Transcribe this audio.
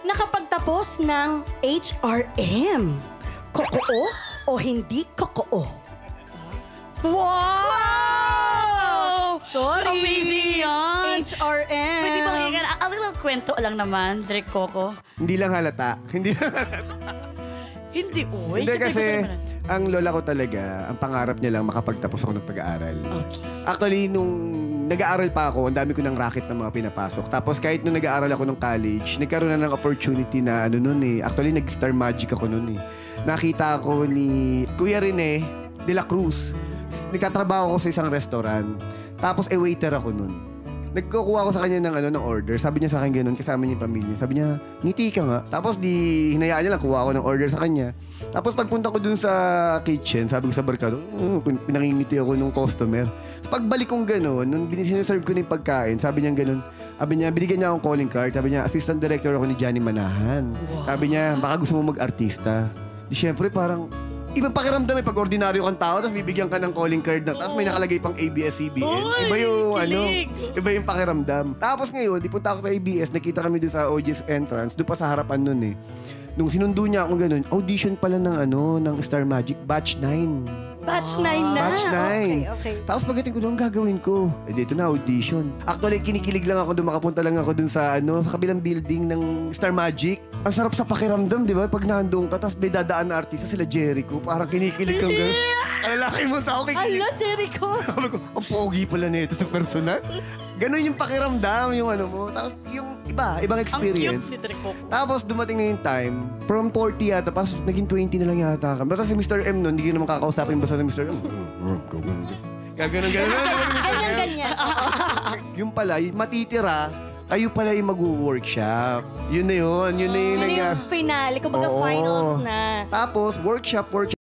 nakapagtapos ng HRM. Kkɔʔkɔ o hindi kkɔʔkɔ? Wow! Sorry! Amazing yan! HRM! Pwede ba kaya a little kwento lang naman, Direk Coco? Hindi lang halata. Hindi lang Hindi, uy. Hindi Siyempre, kasi, gusto naman. ang lola ko talaga, ang pangarap niya lang makapagtapos ako ng pag-aaral. Okay. Actually, nung nag-aaral pa ako, ang dami ko ng racket na mga pinapasok. Tapos kahit nung nag-aaral ako ng college, nagkaroon na ng opportunity na Actually, nag-star magic ako nun eh. Nakita ako ni Kuya Rene dela Cruz. Nagtatrabaho ako sa isang restaurant. Tapos waiter ako nun. Nagkukuha ko sa kanya ng order. Sabi niya sa akin ganun, kasama niya yung pamilya. Sabi niya, ngiti ka nga. Tapos hinayaan niya lang, kuha ako ng order sa kanya. Tapos pagpunta ko dun sa kitchen, sabi ko sa barkado, pinangingiti ako nung customer. Pagbalik kong ganun, nung sinaserve ko na yung pagkain, sabi niya ganun, binigyan niya akong calling card. Sabi niya, assistant director ako ni Johnny Manahan. Wow. Sabi niya, baka gusto mo mag-artista. Di syempre parang, ibang pakiramdam pag ordinaryo kang tao, tapos bibigyan ka ng calling card na, tapos may nakalagay pang ABS-CBN. Iba yung iba yung pakiramdam. Tapos ngayon, di punta ako sa ABS, nakita kami doon sa OG's entrance, doon pa sa harapan nun eh. Nung sinundo niya ako ganun, audition pala ng Star Magic, batch 9. Batch 9 na? Batch 9. Okay. Tapos pagdating ko doon, gagawin ko. Dito na, audition. Actually, kinikilig lang ako doon, makapunta lang ako doon sa sa kabilang building ng Star Magic. Ang sarap sa pakiramdam, di ba? Pag nandun ka, tapos may dadaan na artista, sila Jericho. Parang kinikilig kang gano'n. Ang laki mo tao, kikilig. Ala, Jericho! Sabi ko, ang pogi pala nito sa personal. Ganon yung pakiramdam, yung mo. Tapos yung ibang experience. Ang cute si Direk Coco. Tapos dumating na yung time, from 40 yata, tapos naging 20 na lang yata kami. Basta si Mr. M nun, hindi ko naman kakausapin basta si Mr. M. Gaganon. Ganyan. Yung pala, yung matitira, kayo pala yung mag-workshop. Yun na yun. Yun na yun. Yun yung finale, kumbaga finals na. Tapos, workshop.